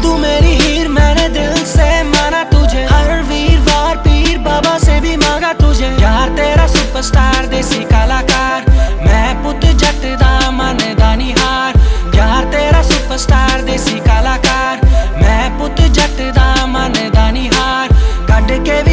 तू मेरी हीर, मैंने दिल से माना तुझे। हर वीरवार पीर बाबा से भी मांगा तुझे। यार तेरा सुपरस्टार देसी कलाकार, मैं पुत जट दा मन दा निहार। यार तेरा सुपरस्टार देसी कलाकार।